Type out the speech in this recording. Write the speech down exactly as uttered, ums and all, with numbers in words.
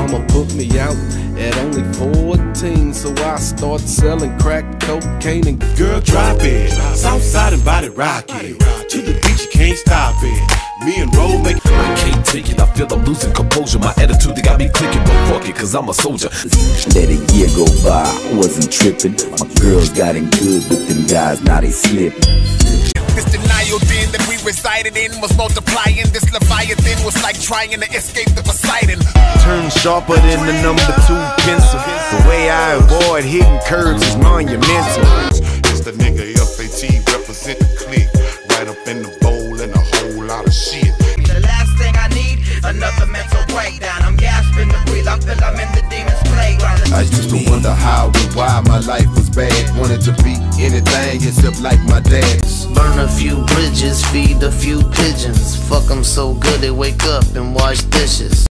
mama put me out at only fourteen, so I start selling crack cocaine and girl, drop it. Southside and body rocket. To the beach, you can't stop it. Me and Roll make I can't take it, I feel I'm losing composure. My attitude, they got me clicking, but fuck it, cause I'm a soldier. Let a year go by, I wasn't tripping. My girls got in good with them guys, now they slipping. This denial then that we resided in was multiplying. This Leviathan was like trying to escape the Poseidon. Turn sharper than the number two pencil. The way I avoid hidden curves is monumental. It's the nigga F A T represent the clique. Right up in the bowl and a whole lot of shit. The last thing I need, another mental breakdown. I'm gasping to breathe, I feel I'm in the demon's playground. I used to wonder how and why my life was bad. Wanted to be anything except like my dad's. Burn a few bridges, feed a few pigeons. Fuck them so good they wake up and wash dishes.